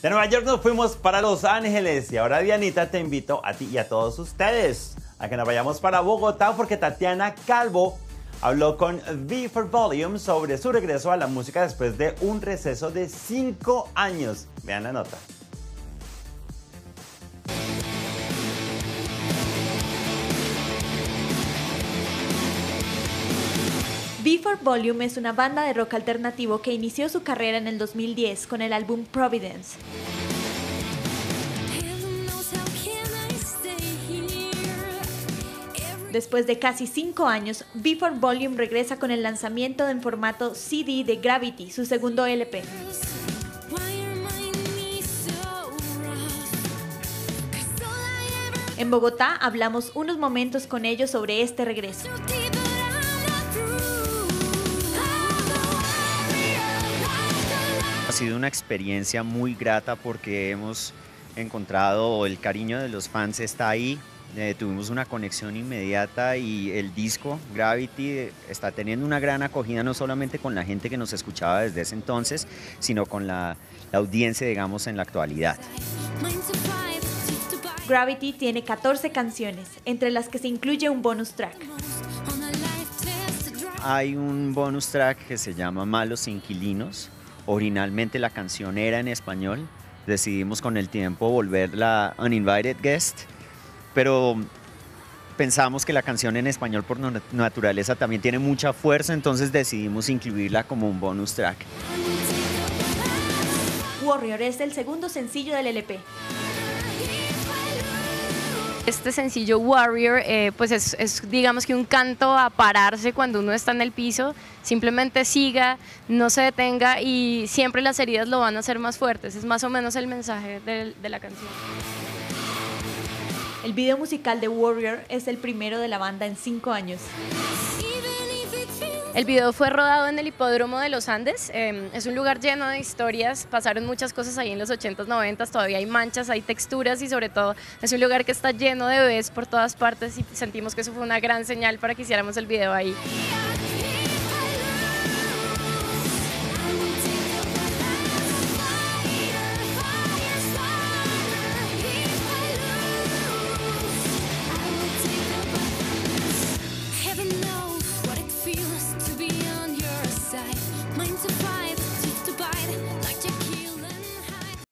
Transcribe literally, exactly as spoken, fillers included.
De Nueva York nos fuimos para Los Ángeles y ahora, Dianita, te invito a ti y a todos ustedes a que nos vayamos para Bogotá porque Tatiana Calvo habló con V for Volume sobre su regreso a la música después de un receso de cinco años. Vean la nota. V for Volume es una banda de rock alternativo que inició su carrera en el dos mil diez con el álbum Providence. Después de casi cinco años, V for Volume regresa con el lanzamiento en formato C D de Gravity, su segundo L P. En Bogotá hablamos unos momentos con ellos sobre este regreso. Ha sido una experiencia muy grata porque hemos encontrado, el cariño de los fans está ahí, eh, tuvimos una conexión inmediata y el disco Gravity está teniendo una gran acogida no solamente con la gente que nos escuchaba desde ese entonces, sino con la, la audiencia, digamos, en la actualidad. Gravity tiene catorce canciones, entre las que se incluye un bonus track. Hay un bonus track que se llama Malos Inquilinos. Originalmente la canción era en español, decidimos con el tiempo volverla Uninvited Guest, pero pensamos que la canción en español por naturaleza también tiene mucha fuerza, entonces decidimos incluirla como un bonus track. Warrior es el segundo sencillo del L P. Este sencillo Warrior eh, pues es, es digamos que un canto a pararse cuando uno está en el piso, simplemente siga, no se detenga y siempre las heridas lo van a hacer más fuertes, es más o menos el mensaje de, de la canción. El video musical de Warrior es el primero de la banda en cinco años. El video fue rodado en el Hipódromo de los Andes, eh, es un lugar lleno de historias, pasaron muchas cosas ahí en los ochentas, noventas, todavía hay manchas, hay texturas y sobre todo es un lugar que está lleno de bebés por todas partes y sentimos que eso fue una gran señal para que hiciéramos el video ahí.